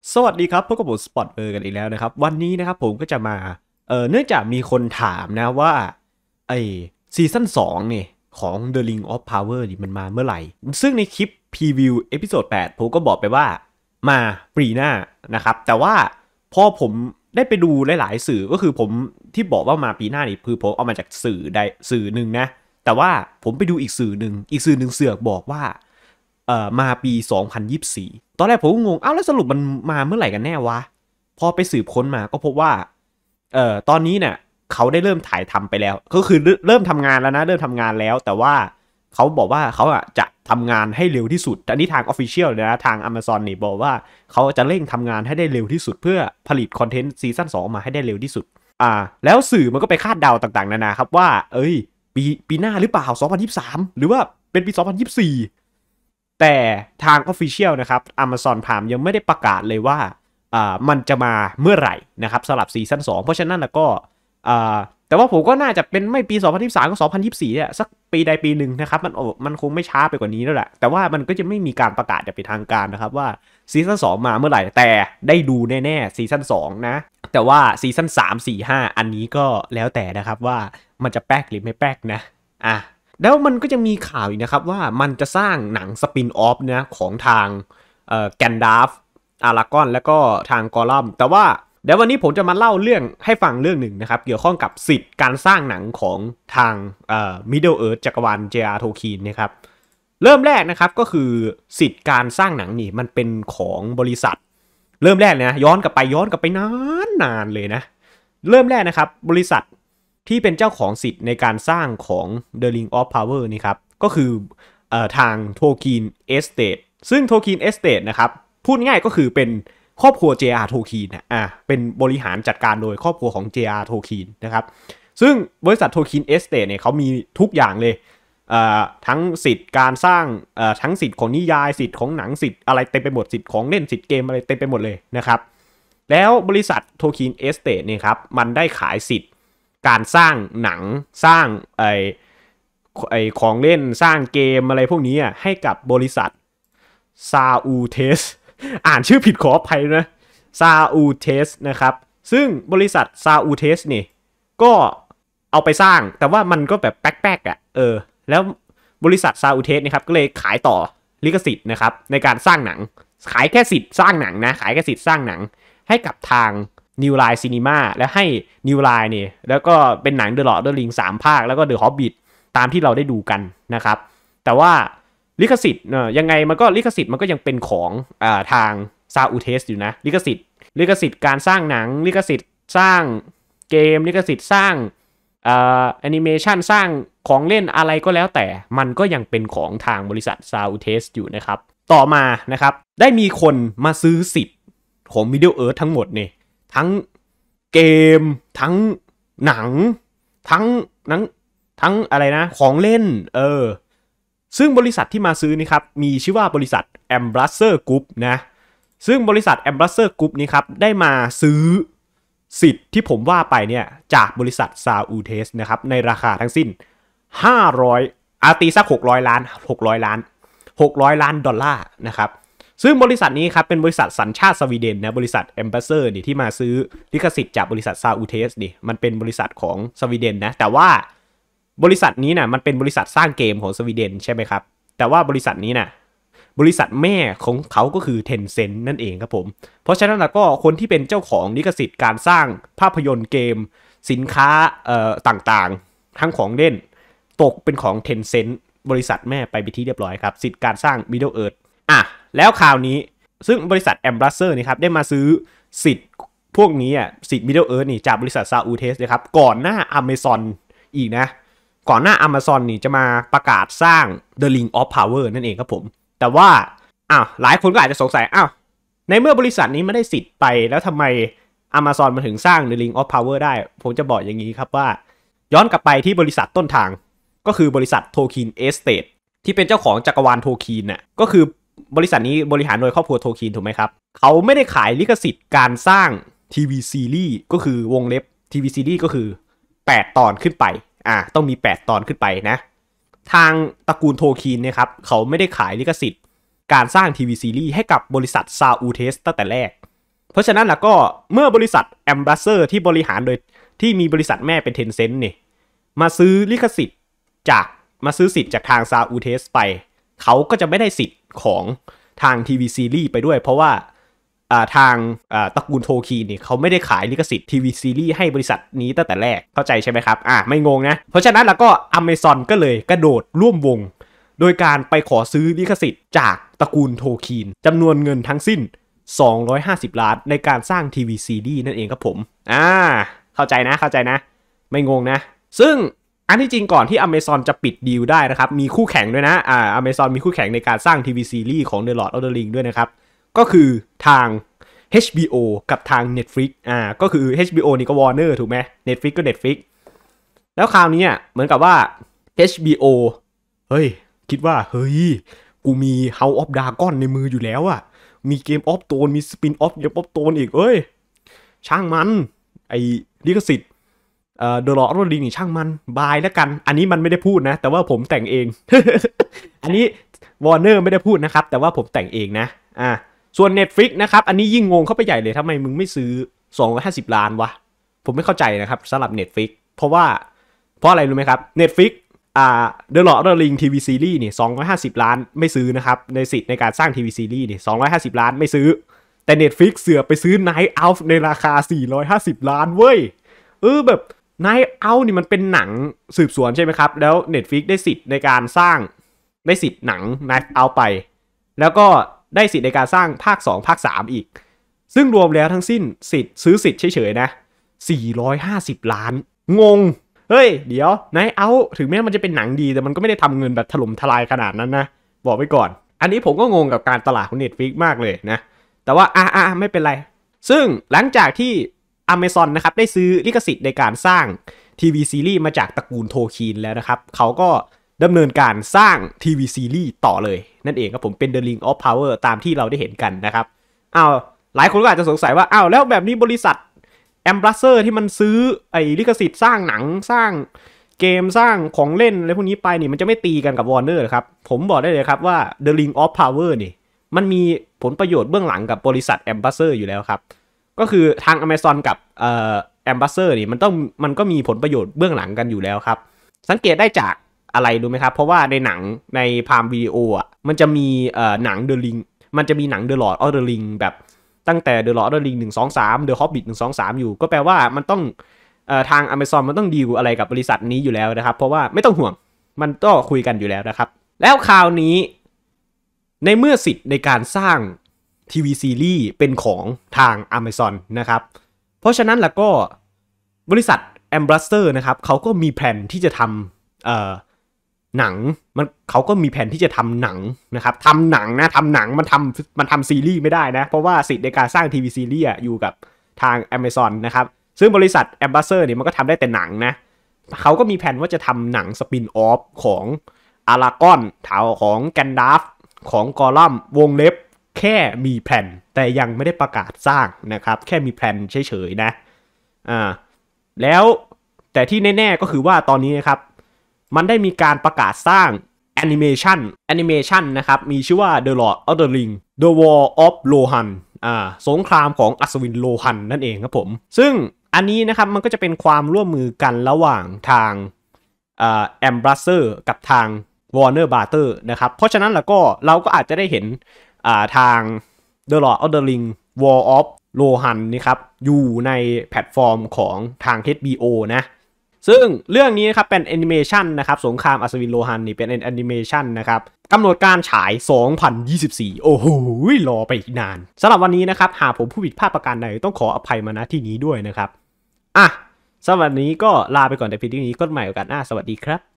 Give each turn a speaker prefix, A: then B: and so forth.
A: สวัสดีครับพบกับผมสปอตกันอีกแล้วนะครับวันนี้นะครับผมก็จะมาเนื่องจากมีคนถามนะว่าไอซีซั่น2เนี่ยของ The Ring of Power นี่มันมาเมื่อไหร่ซึ่งในคลิปพรีวิวเอพิโซด8ผมก็บอกไปว่ามาปีหน้านะครับแต่ว่าพอผมได้ไปดูหลายๆสื่อก็คือผมที่บอกว่ามาปีหน้านี่คือผมเอามาจากสื่อใดสื่อหนึ่งนะแต่ว่าผมไปดูอีกสื่อหนึ่งเสือกบอกว่ามาปี2024ตอนแรกผมก็งงอ้าวแล้วสรุปมันมาเมื่อไหร่กันแน่วะพอไปสืบค้นมาก็พบว่าตอนนี้เนี่ยเขาได้เริ่มถ่ายทำไปแล้วก็คือเริ่มทำงานแล้วนะเริ่มทำงานแล้วแต่ว่าเขาบอกว่าเขาจะทำงานให้เร็วที่สุดอันนี้ทาง Official นะทาง Amazon นี่บอกว่าเขาจะเร่งทำงานให้ได้เร็วที่สุดเพื่อผลิตคอนเทนต์ซีซั่น2มาให้ได้เร็วที่สุดแล้วสื่อมันก็ไปคาดเดาต่างๆนานาครับว่าปีหน้าหรือเปล่า2023หรือว่าเป็นปี2024แต่ทาง Official นะครับ Amazon Prime ยังไม่ได้ประกาศเลยว่ามันจะมาเมื่อไหร่นะครับสำหรับซีซั่น2เพราะฉะนั้นแล้วก็แต่ว่าผมก็น่าจะเป็นไม่ปี2023ก็2024เนี่ยสักปีใดปีหนึ่งนะครับมันคงไม่ช้าไปกว่านี้แล้วแหละแต่ว่ามันก็จะไม่มีการประกาศอย่างเป็นทางการนะครับว่าซีซั่น2มาเมื่อไหร่แต่ได้ดูแน่ๆซีซั่น2นะแต่ว่าซีซั่น3 4 5อันนี้ก็แล้วแต่นะครับว่ามันจะแป๊กหรือไม่แป๊กนะแล้วมันก็จะมีข่าวอีกนะครับว่ามันจะสร้างหนังสปินออฟนะของทางแกนดาฟอารากอนแล้วก็ทางกอลัมแต่ว่าเดี๋ยววันนี้ผมจะมาเล่าเรื่องให้ฟังเรื่องหนึ่งนะครับเกี่ยวข้องกับสิทธิ์การสร้างหนังของทางMiddle Earth จักรวาล J.R. Tolkien นะครับเริ่มแรกนะครับก็คือสิทธิ์การสร้างหนังนี่มันเป็นของบริษัทเริ่มแรกนะย้อนกลับไปนานเลยนะเริ่มแรกนะครับบริษัทที่เป็นเจ้าของสิทธิ์ในการสร้างของ The Ring of Power นี่ครับก็คือทาง Tolkien Estate ซึ่ง Tolkien Estate นะครับพูดง่ายก็คือเป็นครอบครัว J.R. Tolkien เป็นบริหารจัดการโดยครอบครัวของ J.R. Tolkien นะครับซึ่งบริษัท Tolkien Estate เนี่ยเขามีทุกอย่างเลยทั้งสิทธิ์การสร้างทั้งสิทธิ์ของนิยายสิทธิ์ของหนังสิทธิ์อะไรเต็มไปหมดสิทธิ์ของเล่นสิทธิ์เกมอะไรเต็มไปหมดเลยนะครับแล้วบริษัท Tolkien Estate เนี่ยครับมันได้ขายสิทธิ์การสร้างหนังสร้างของเล่นสร้างเกมอะไรพวกนี้ให้กับบริษัทซาอูเทสอ่านชื่อผิดขออภัยนะซาอูเทสนะครับซึ่งบริษัทซาอูเทสนี่ก็เอาไปสร้างแต่ว่ามันก็แบบแป๊กๆแล้วบริษัทซาอูเทสนะครับก็เลยขายต่อลิขสิทธิ์นะครับในการสร้างหนังขายแค่สิทธิ์สร้างหนังนะขายแค่สิทธิ์สร้างหนังให้กับทาง New Line Cinema และให้ New Line นี่แล้วก็เป็นหนัง The Lord of the Rings 3 ภาคแล้วก็ The Hobbit ตามที่เราได้ดูกันนะครับแต่ว่าลิขสิทธิ์ยังไงมันก็ลิขสิทธิ์มันก็ยังเป็นของทางซาอูเทสอยู่นะลิขสิทธิ์การสร้างหนังลิขสิทธิ์สร้างเกมลิขสิทธิ์สร้างแอนิเมชันสร้างของเล่นอะไรก็แล้วแต่มันก็ยังเป็นของทางบริษัทซาอูเทสอยู่นะครับต่อมานะครับได้มีคนมาซื้อสิทธิ์ของ Middle Earth ทั้งหมดเนี่ยทั้งเกมทั้งหนังทั้งอะไรนะของเล่นซึ่งบริษัทที่มาซื้อนี่ครับมีชื่อว่าบริษัท Embracer Group นะซึ่งบริษัท Embracer Group นี้ครับได้มาซื้อสิทธิ์ที่ผมว่าไปเนี่ยจากบริษัท Sautes นะครับในราคาทั้งสิ้น500ตีสัก600 ล้านดอลลาร์นะครับซึ่งบริษัทนี้ครับเป็นบริษัทสัญชาติสวีเดนนะบริษัท Embracer นี่ที่มาซื้อลิขสิทธิ์จากบริษัท Sautes นี่มันเป็นบริษัทของสวีเดนนะแต่ว่าบริษัทนี้นะมันเป็นบริษัทสร้างเกมของสวีเดนใช่ไหมครับแต่ว่าบริษัทนี้นะบริษัทแม่ของเขาก็คือ Tencent นั่นเองครับผมเพราะฉะนั้นแล้วก็คนที่เป็นเจ้าของลิขสิทธิ์การสร้างภาพยนตร์เกมสินค้าต่างๆทั้งของเล่นตกเป็นของ Tencent บริษัทแม่ไปที่เรียบร้อยครับสิทธิ์การสร้าง Middle Earth แล้วคราวนี้ซึ่งบริษัท Embracer นี่ครับได้มาซื้อสิทธิ์พวกนี้สิทธิ์ Middle Earth นี่จากบริษัท Sautes นะครับก่อนหน้า Amazon อีกนะก่อนหน้า Amazon นี่จะมาประกาศสร้าง The Ring of Power นั่นเองครับผมแต่ว่าหลายคนก็อาจจะสงสัยในเมื่อบริษัทนี้ไม่ได้สิทธิ์ไปแล้วทำไม Amazon มาถึงสร้าง The Ring of Power ได้ผมจะบอกอย่างนี้ครับว่าย้อนกลับไปที่บริษัทต้นทางก็คือบริษัท Tolkien Estate ที่เป็นเจ้าของจักรวาล Tolkien น่ะก็คือบริษัทนี้บริหารโดยครอบครัว Tolkien ถูกไหมครับเขาไม่ได้ขายลิขสิทธิ์การสร้างทีวีซีรีส์ก็คือวงเล็บทีวีซีรีส์ก็คือ8 ตอนขึ้นไปต้องมี8 ตอนขึ้นไปนะทางตระกูลโทคีนเนี่ยครับเขาไม่ได้ขายลิขสิทธิ์การสร้างทีวีซีรีส์ให้กับบริษัทซาอูเทสตั้งแต่แรกเพราะฉะนั้นแล้วก็เมื่อบริษัท Embracer ที่บริหารโดยที่มีบริษัทแม่เป็น Tencent เนี่ยมาซื้อลิขสิทธิ์มาซื้อสิทธิ์จากทาง Sautes ไปเขาก็จะไม่ได้สิทธิ์ของทางทีวีซีรีส์ไปด้วยเพราะว่าทางตระกูลโทคีเนี่ยเขาไม่ได้ขายลิขสิทธิ์ทีวีซีรีส์ให้บริษัทนี้ตั้งแต่แรกเข้าใจใช่ไหมครับไม่งงนะเพราะฉะนั้นแล้วก็ Amazon ก็เลยกระโดดร่วมวงโดยการไปขอซื้อลิขสิทธิ์จากตระกูลโทคีนจำนวนเงินทั้งสิ้น250 ล้านในการสร้างทีวีซีรีส์นั่นเองครับผมเข้าใจนะไม่งงนะซึ่งอันที่จริงก่อนที่ Amazon จะปิดดีลได้นะครับมีคู่แข่งด้วยนะAmazon มีคู่แข่งในการสร้างทีวีซีรีส์ของ The Lord of the Ring ด้วยนะครับก็คือทาง HBO กับทาง Netflix ก็คือ HBO นี่ก็ Warner ถูกไหม Netflix ก็ Netflix แล้วคราวนี้เหมือนกับว่า HBO เฮ้ยคิดว่าเฮ้ยกูมี House of Dragon ในมืออยู่แล้วมี Game of Thrones มี Spin off Game of Thrones อีกช่างมันไอ้ลิขสิทธิ์The Lord of the Ring นี่ช่างมันบายแล้วกันอันนี้มันไม่ได้พูดนะแต่ว่าผมแต่งเอง อันนี้ Warner ไม่ได้พูดนะครับแต่ว่าผมแต่งเองนะส่วน Netflix นะครับอันนี้ยิ่งงงเข้าไปใหญ่เลยทำไมมึงไม่ซื้อ250 ล้านวะผมไม่เข้าใจนะครับสำหรับ Netflix เพราะอะไรรู้ไหมครับ Netflix The Lord of the Ring TV Series นี่250 ล้านไม่ซื้อนะครับในสิทธิ์ในการสร้าง TV Series นี่250 ล้านไม่ซื้อแต่ Netflix เสือไปซื้อ Night Out ในราคา450 ล้านเว้ยแบบ Night Out นี่มันเป็นหนังสืบสวนใช่ไหมครับแล้ว Netflix ได้สิทธิ์ในการสร้างได้สิทธิ์หนัง Night Out ไปแล้วก็ได้สิทธิ์ในการสร้างภาค2ภาค3อีกซึ่งรวมแล้วทั้งสิ้นสิทธิ์ซื้อสิทธิ์เฉยๆนะ450 ล้านงงเฮ้ยเดี๋ยว Night Out ถึงแม้มันจะเป็นหนังดีแต่มันก็ไม่ได้ทำเงินแบบถล่มทลายขนาดนั้นนะบอกไว้ก่อนอันนี้ผมก็งงกับการตลาดของ Netflix มากเลยนะแต่ว่าไม่เป็นไรซึ่งหลังจากที่ Amazon นะครับได้ซื้อลิขสิทธิ์ในการสร้างทีวีซีรีส์มาจากตระกูลโทคีนแล้วนะครับเขาก็ดำเนินการสร้างทีวีซีรีส์ต่อเลยนั่นเองครับผมเป็น The Ring of Power ตามที่เราได้เห็นกันนะครับหลายคนก็อาจจะสงสัยว่าแล้วแบบนี้บริษัทEmbracer ที่มันซื้อไอ้ลิขสิทธิ์สร้างหนังสร้างเกมสร้างของเล่นอะไรพวกนี้ไปนี่มันจะไม่ตีกันกับ Warner หรอครับผมบอกได้เลยครับว่า The Ring of Power นี่มันมีผลประโยชน์เบื้องหลังกับบริษัท Embracer อยู่แล้วครับก็คือทาง Amazon กับEmbracer นี่มันก็มีผลประโยชน์เบื้องหลังกันอยู่แล้วครับสังเกตได้จากอะไรดูไหมครับเพราะว่าในหนังใน Prime Video มันจะมีหนัง The Ring มันจะมีหนัง The Lord of the Ring แบบตั้งแต่ The Lord of the Ring 1 2 3 The Hobbit 1 2 3อยู่ก็แปลว่ามันต้องทาง Amazon มันต้องดีลอะไรกับบริษัทนี้อยู่แล้วนะครับเพราะว่าไม่ต้องห่วงมันก็คุยกันอยู่แล้วนะครับแล้วคราวนี้ในเมื่อสิทธิ์ในการสร้างทีวีซีรีส์เป็นของทาง Amazon นะครับเพราะฉะนั้นแล้วก็บริษัท Embracer นะครับเขาก็มีแผนที่จะทำหนังเขาก็มีแผนที่จะทำหนังนะครับทำหนังมันทำซีรีส์ไม่ได้นะเพราะว่าสิทธิ์ในการสร้างทีวีซีรีส์อยู่กับทาง Amazon นะครับซึ่งบริษัท Embracer เนี่ยมันก็ทำได้แต่หนังนะเขาก็มีแผนว่าจะทำหนังสปินออฟของอารากอนถาวของแกนดาฟของกอลัมวงเล็บแค่มีแผนแต่ยังไม่ได้ประกาศสร้างนะครับแค่มีแผนเฉยๆนะแล้วแต่ที่แน่ๆก็คือว่าตอนนี้นะครับมันได้มีการประกาศสร้างแอนิเมชันนะครับมีชื่อว่า The Lord of the Ring The War of Rohan สงครามของอัศวินโลหันนั่นเองครับผมซึ่งอันนี้นะครับมันก็จะเป็นความร่วมมือกันระหว่างทางEmbracer กับทาง Warner Brother นะครับเพราะฉะนั้นเราก็อาจจะได้เห็นทาง The Lord of the Ring War of Rohan นี่ครับอยู่ในแพลตฟอร์มของทาง HBO นะซึ่งเรื่องนี้นะครับเป็นแอนิเมชันนะครับสงครามอัศวินโลหันนี่เป็นแอนิเมชันนะครับกำหนดการฉาย2024โอ้โหรอไปอีกนานสำหรับวันนี้นะครับหากผมผู้ผิดพลาดประการใดต้องขออภัยมาณที่นี้ด้วยนะครับสำหรับวันนี้ก็ลาไปก่อนแต่เพียงเท่านี้ก็ใหม่โอกาสหน้าสวัสดีครับ